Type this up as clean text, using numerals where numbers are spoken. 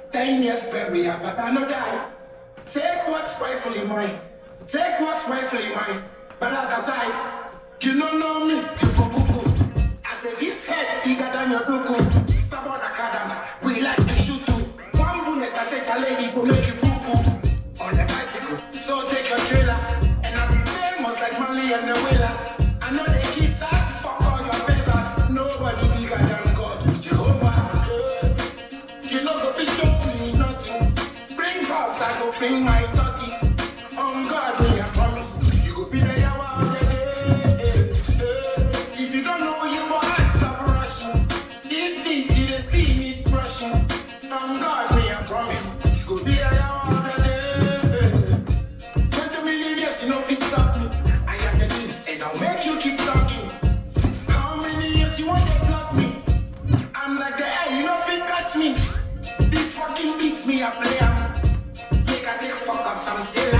10 years burial, but I no die. Take what's rightfully mine. Take what's rightfully mine. But like I say, you don't know me, you for buku. I say this head bigger than your buku. Stubborn academy, we like to shoot too. One bullet, I say challenge, go make you poo-poo. On the bicycle, so take your trailer. And I'll be famous like Mali and the Whalers. I know they keep that, fuck all your papers. Nobody bigger than God, Jehovah. You know go fish show me nothing. Bring house, I go bring my tortoise. On God, me I promise. You go be the yawa of the day. If you don't know you for I stop rushing. These things you they see me brushing. On God, me I promise. You go be the yawa of the day. 20 million years, you know if you stop me. I am the news and I'll make you keep talking. How many years you want to block me? I'm like the air, you know if you catch me. This fucking beats me, I play. Make a take fuck up some still.